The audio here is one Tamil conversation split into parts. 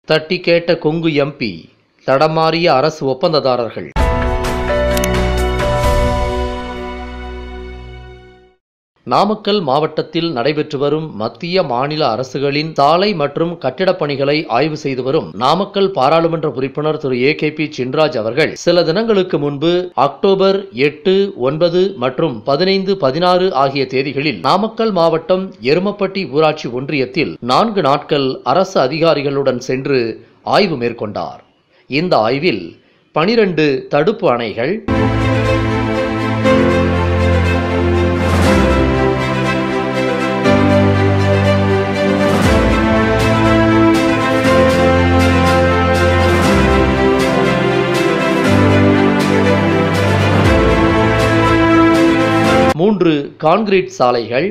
தட்டி கேட்ட கொங்கு எம்பி, தடமாறிய அரசு ஒப்பந்ததாரர்கள். நாமக்கல் மாவட்டத்தில் நடைபெற்று வரும் மத்திய மாநில அரசுகளின் சாலை மற்றும் கட்டிடப் பணிகளை ஆய்வு செய்து வரும் நாமக்கல் பாராளுமன்ற உறுப்பினர் திரு ஏ.கே.பி. சின்ராஜ் அவர்கள் சில தினங்களுக்கு முன்பு அக்டோபர் 8, 9 மற்றும் 15, 16 ஆகிய தேதிகளில் நாமக்கல் மாவட்டம் எருமப்பட்டி ஊராட்சி ஒன்றியத்தில் 4 நாட்கள் அரசு அதிகாரிகளுடன் சென்று ஆய்வு மேற்கொண்டார். இந்த ஆய்வில் 12 தடுப்பு அணைகள், 3 கான்கிரீட் சாலைகள்,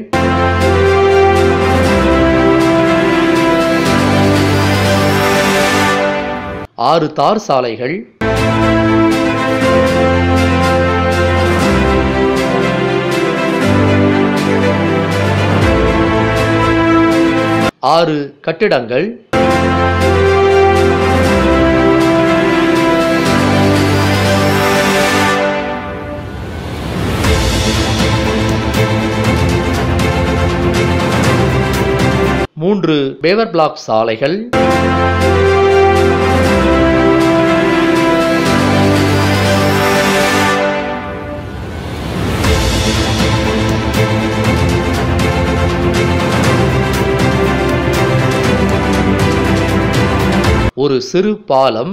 6 தார் சாலைகள், 6 கட்டிடங்கள், 3 பேவர் பிளாக் சாலைகள், 1 சிறு பாலம்,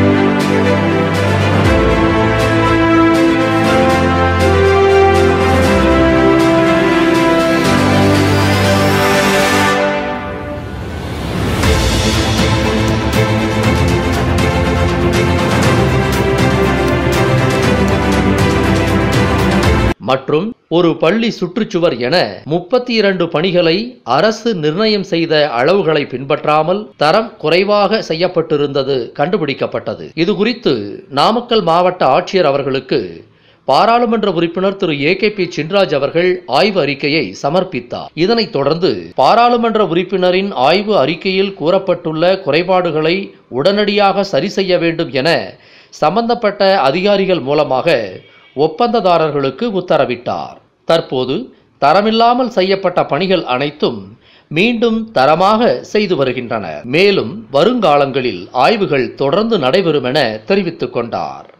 1 பள்ளி சுற்றுச்சுவர் என 32 பணிகளை அரசு நிர்ணயம் செய்த அளவுகளை பின்பற்றாமல் தரம் குறைவாக செய்யப்பட்டிருந்தது கண்டுபிடிக்கப்பட்டது. இதுகுறித்து நாமக்கல் மாவட்ட ஆட்சியர் அவர்களுக்கு பாராளுமன்ற உறுப்பினர் திரு ஏ.கே.பி. சின்ராஜ் அவர்கள் ஆய்வு அறிக்கையை சமர்ப்பித்தார். இதனைத் தொடர்ந்து பாராளுமன்ற உறுப்பினரின் ஆய்வு அறிக்கையில் கூறப்பட்டுள்ள குறைபாடுகளை உடனடியாக சரி செய்ய வேண்டும் என சம்பந்தப்பட்ட அதிகாரிகள் மூலமாக ஒப்பந்ததாரர்களுக்கு உத்தரவிட்டார். தற்போது தரமில்லாமல் செய்யப்பட்ட பணிகள் அனைத்தும் மீண்டும் தரமாக செய்து வருகின்றன. மேலும் வருங்காலங்களில் ஆய்வுகள் தொடர்ந்து நடைபெறும் என தெரிவித்துக் கொண்டார்.